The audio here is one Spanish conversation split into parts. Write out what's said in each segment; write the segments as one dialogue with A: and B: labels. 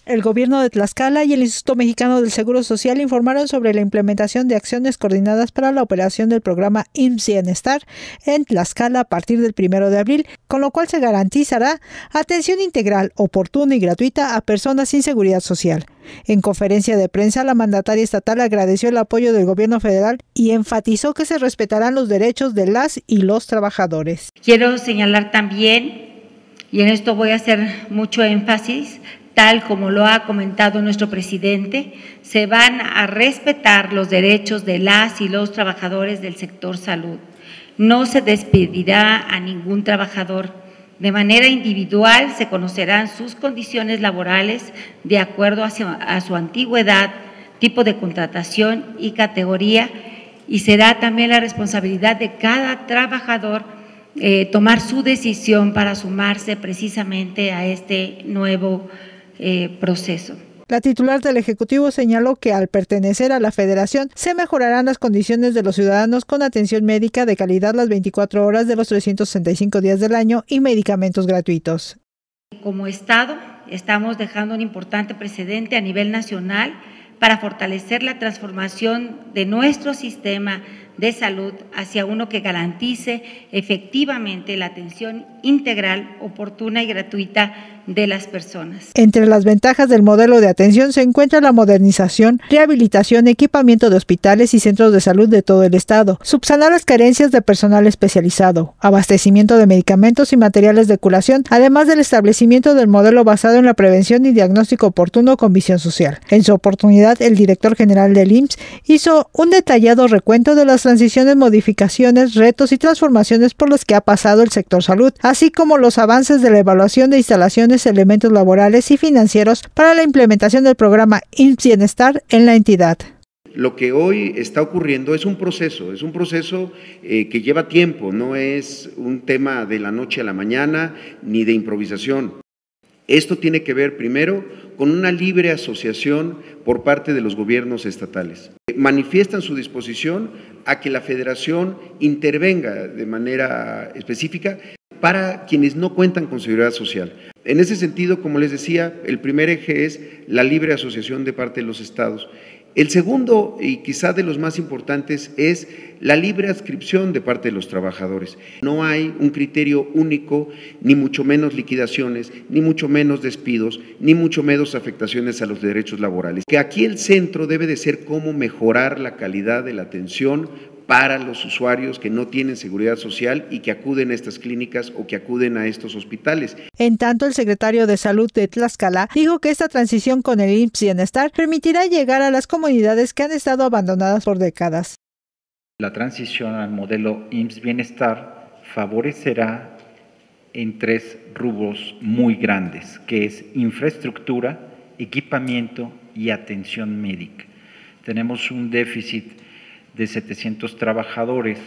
A: El gobierno de Tlaxcala y el Instituto Mexicano del Seguro Social informaron sobre la implementación de acciones coordinadas para la operación del programa IMSS Bienestar en Tlaxcala a partir del 1 de abril, con lo cual se garantizará atención integral, oportuna y gratuita a personas sin seguridad social. En conferencia de prensa, la mandataria estatal agradeció el apoyo del gobierno federal y enfatizó que se respetarán los derechos de las y los trabajadores.
B: Quiero señalar también, y en esto voy a hacer mucho énfasis, tal como lo ha comentado nuestro presidente, se van a respetar los derechos de las y los trabajadores del sector salud. No se despedirá a ningún trabajador. De manera individual se conocerán sus condiciones laborales de acuerdo a su antigüedad, tipo de contratación y categoría, y será también la responsabilidad de cada trabajador tomar su decisión para sumarse precisamente a este nuevo proceso.
A: La titular del Ejecutivo señaló que al pertenecer a la Federación se mejorarán las condiciones de los ciudadanos con atención médica de calidad las 24 horas de los 365 días del año y medicamentos gratuitos.
B: Como Estado, estamos dejando un importante precedente a nivel nacional para fortalecer la transformación de nuestro sistema de salud hacia uno que garantice efectivamente la atención integral, oportuna y gratuita de las personas.
A: Entre las ventajas del modelo de atención se encuentra la modernización, rehabilitación, equipamiento de hospitales y centros de salud de todo el estado, subsanar las carencias de personal especializado, abastecimiento de medicamentos y materiales de curación, además del establecimiento del modelo basado en la prevención y diagnóstico oportuno con visión social. En su oportunidad, el director general del IMSS hizo un detallado recuento de las transiciones, modificaciones, retos y transformaciones por los que ha pasado el sector salud, así como los avances de la evaluación de instalaciones, elementos laborales y financieros para la implementación del programa IMSS Bienestar en la entidad.
C: Lo que hoy está ocurriendo es un proceso que lleva tiempo, no es un tema de la noche a la mañana ni de improvisación. Esto tiene que ver primero con una libre asociación por parte de los gobiernos estatales. Manifiestan su disposición a que la Federación intervenga de manera específica para quienes no cuentan con seguridad social. En ese sentido, como les decía, el primer eje es la libre asociación de parte de los estados. El segundo, y quizá de los más importantes, es la libre adscripción de parte de los trabajadores. No hay un criterio único, ni mucho menos liquidaciones, ni mucho menos despidos, ni mucho menos afectaciones a los derechos laborales. Que aquí el centro debe de ser cómo mejorar la calidad de la atención para los usuarios que no tienen seguridad social y que acuden a estas clínicas o que acuden a estos hospitales.
A: En tanto, el secretario de Salud de Tlaxcala dijo que esta transición con el IMSS Bienestar permitirá llegar a las comunidades que han estado abandonadas por décadas.
D: La transición al modelo IMSS Bienestar favorecerá en 3 rubros muy grandes, que es infraestructura, equipamiento y atención médica. Tenemos un déficit de 700 trabajadores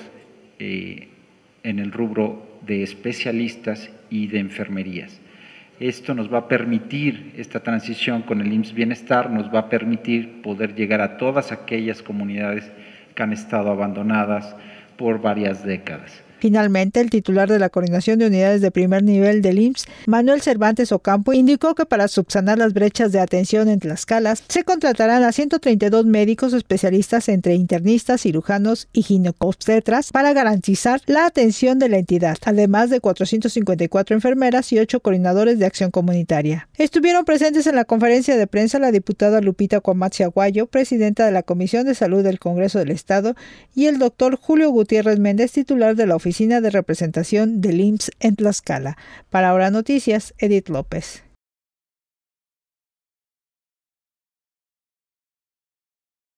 D: en el rubro de especialistas y de enfermerías. Esto nos va a permitir, esta transición con el IMSS Bienestar nos va a permitir poder llegar a todas aquellas comunidades que han estado abandonadas por varias décadas.
A: Finalmente, el titular de la Coordinación de Unidades de Primer Nivel del IMSS, Manuel Cervantes Ocampo, indicó que para subsanar las brechas de atención en Tlaxcala se contratarán a 132 médicos especialistas entre internistas, cirujanos y ginecobstetras para garantizar la atención de la entidad, además de 454 enfermeras y 8 coordinadores de acción comunitaria. Estuvieron presentes en la conferencia de prensa la diputada Lupita Cuamatzi Aguayo, presidenta de la Comisión de Salud del Congreso del Estado, y el doctor Julio Gutiérrez Méndez, titular de la Oficina de Representación del IMSS en Tlaxcala. Para Ahora Noticias, Edith López.